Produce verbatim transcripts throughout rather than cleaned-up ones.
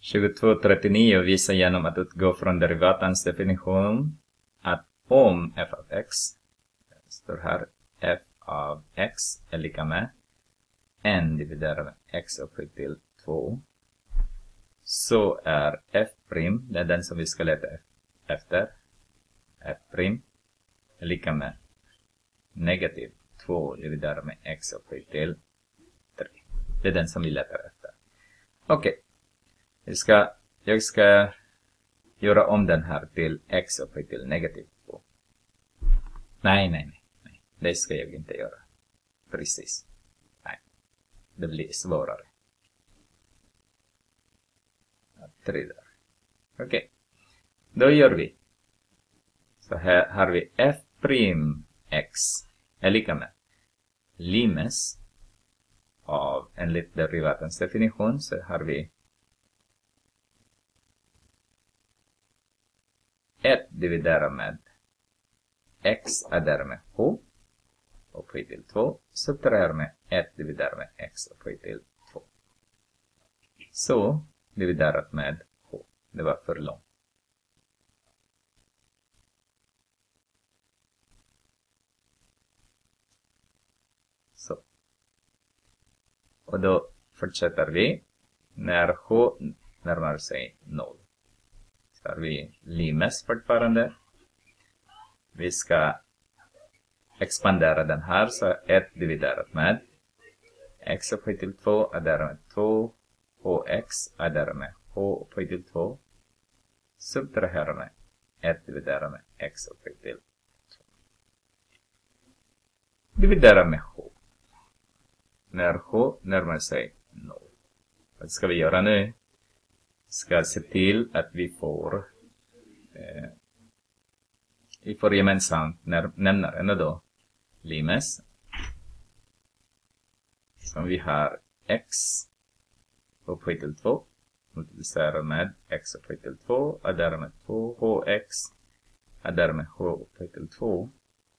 tjugotvå trettionio visar genom att utgå från derivatans definition att om f av x, står här, f av x är lika med n dividerat med x upphöjt till två, så är f', det är den som vi ska leta efter, f' är lika med negativ två dividerat med x upphöjt till tre. Det är den som vi letar efter. Okej. Okay. Jag ska, jag ska göra om den här till x upphöjt till negativ två. Nej, nej, nej, nej. Det ska jag inte göra. Precis. Nej. Det blir svårare. Tre där. Okej. Okay. Då gör vi. Så här har vi f'x är lika med limes av enligt derivatens definition, så har vi ett dividerat med x är därmed h upphöjt till två, subtraherar med ett dividerat med x upphöjt till två. Så dividerat med h. Det var för långt. Så. Och då fortsätter vi när h närmar sig noll. Så har vi limes fortfarande. Vi ska expandera den här, så ett dividerat med x upphöjt till två är därmed två, hx är därmed h upphöjt till två, subtrahera med ett dividerat med x upphöjt till två. Dividera med h. När h närmar sig noll. Vad ska vi göra nu? Ska se till att vi får eh, vi får gemensamt nämnaren då limes som vi har x upphöjt till två multiplicerar med x upphöjt till två är därmed två, hx är därmed h upphöjt till två.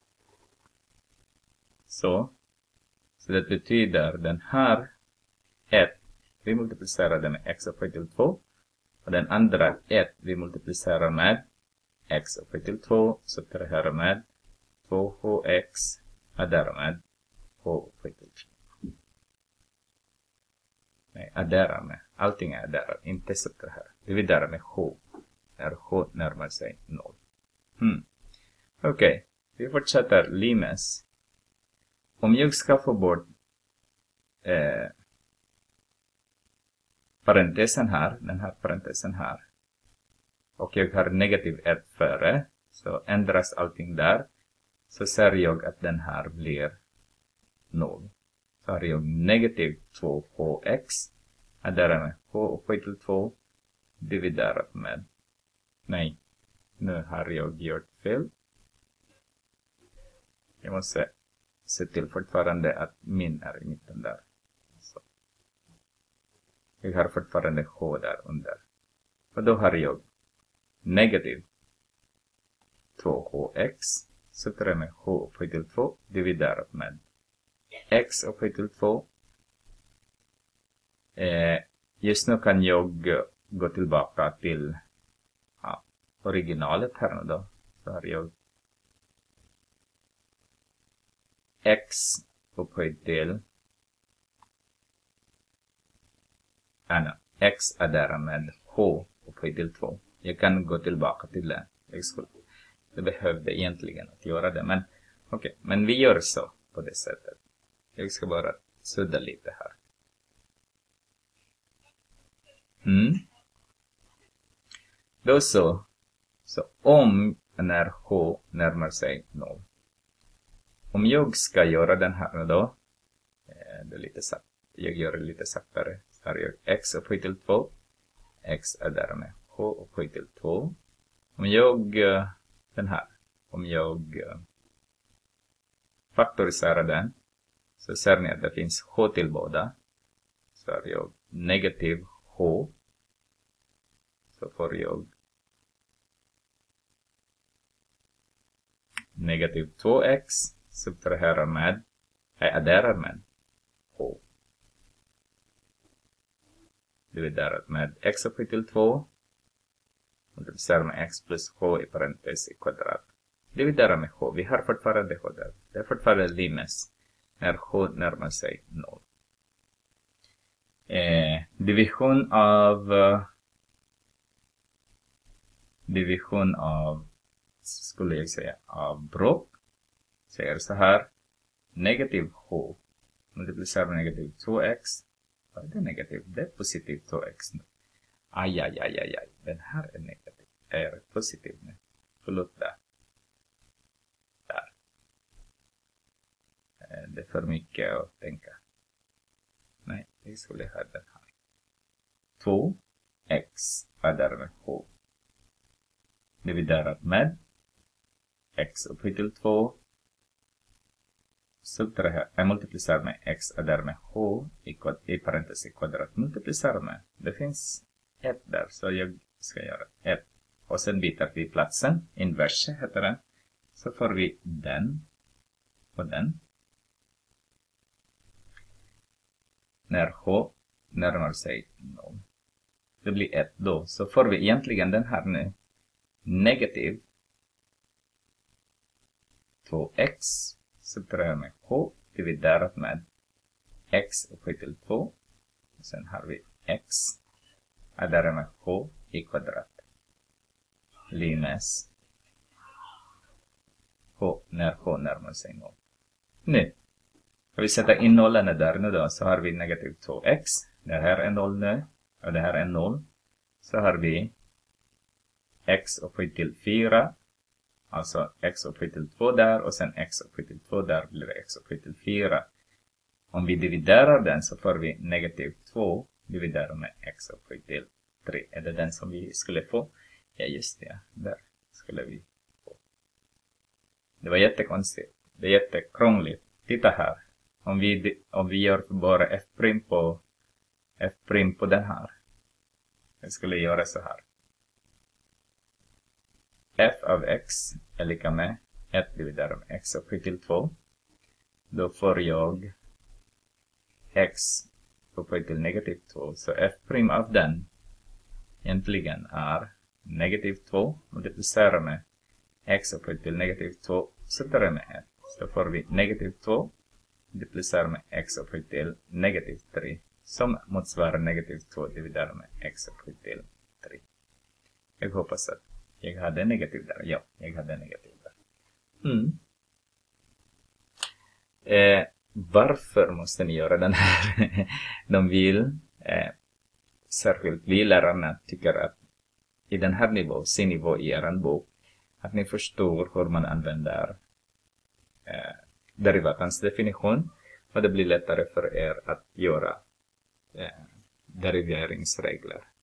Så så det betyder den här ett vi multiplicerar det med x upphöjt till två. Och den andra ett vi multiplicerar med x upphöjt till två, subtraherar med två hx är därmed h upphöjt till två. Nej, adderar med. Allting är adderar, inte subtraherar. Dividerar med h när h närmar sig noll. Hmm. Okej, okay. Vi fortsätter limes. Om jag ska få bort eh, parentesen här, den här parentesen här, och jag har negativ ett före, så ändras allting där, så ser jag att den här blir noll. Så har jag negativ två hx är därmed h upphöjt till två dividerat med, nej, nu har jag gjort fel. Jag måste se till fortfarande att min är i mitten där. Så. Jag har fortfarande h där under. Och då har jag negativ två hx subtraherar med h upphöjt till två dividerat med x upphöjt till två. Eh, just nu kan jag gå tillbaka till ja, originalet här nu då. Så har jag x upphöjt till Anna. X är där med h upphöjt till två. Jag kan gå tillbaka till det. Jag skulle, det behövde egentligen att göra det. Men okej, okay. Men vi gör så på det sättet. Jag ska bara sudda lite här. Mm. Då så. Så om när h närmar sig noll. Om jag ska göra den här då. Det är lite sagt. Jag gör det lite saktare. Så har jag x upphöjt till två. X är därmed h upphöjt till två. Om jag, den här, om jag faktoriserar den, så ser ni att det finns h till båda. Så har jag negativ h. Så får jag negativ två x subtraherar med, nej, adderar med h. dividerat med x upphöjt till två. Multiplicera med x plus h i parentes i kvadrat. Dividera med h. Vi har fortfarande h där. Det är fortfarande limes när h närmar sig noll. Eh, division av uh, division av skulle jag säga avbrott. Säger så här. Negativ h. Multiplicera med negativ två x. Vad är det negativ? Det är positiv två x nu. Aj, aj, aj, aj, aj. Den här är negativ. Är positiv nu. Förlåt där. Där. Det är för mycket att tänka. Nej, vi skulle ha den här. två x är därmed h. Dividerat med x upphöjt till två. Subtrahera. Jag multiplicerar med x är därmed h i, i parentes i kvadrat. Multiplicerar med. Det finns ett där, så jag ska göra ett. Och sen byter vi platsen. Inverse heter den. Så får vi den och den. När h närmar sig noll. Det blir ett då. Så får vi egentligen den här nu. Negativ två x. Subtraherar med h. Dividerat med x upphöjt till två. Och sen har vi x. Är därmed h i kvadrat. Limes h när h närmar sig noll. Nu ska vi sätta in nollarna där nu då. Så har vi negativ två x. Det här är noll nu. Och det här är noll. Så har vi x upphöjt till fyra. Alltså x upphöjt till två där. Och sen x upphöjt till två där blir det x upphöjt till fyra. Om vi dividerar den så får vi negativ två. Dividerar med x upphöjt till tre. Är det den som vi skulle få? Ja, just det. Där skulle vi få. Det var jättekonstigt. Det är jättekrångligt. Titta här. Om vi, om vi gör bara f' på f' på den här. Jag skulle göra så här. F av x är lika med ett dividerat med x upphöjt till två. Då får jag x upphöjt till negativ två. Så f' av den egentligen är negativ två. Multiplicera med x upphöjt till negativ två. Sätter det med ett. Så får vi negativ två. Multiplicera med x upphöjt till negativ tre. Som motsvarar negativ två dividerat med x upphöjt till tre. Jag hoppas att jag hade negativ där. Ja, jag hade negativ där. Mm. Eh, varför måste ni göra den här? De vill, eh, särskilt vi lärarna tycker att i den här nivå, C-nivå i er bok, att ni förstår hur man använder eh, derivatans definition. Och det blir lättare för er att göra eh, deriveringsregler.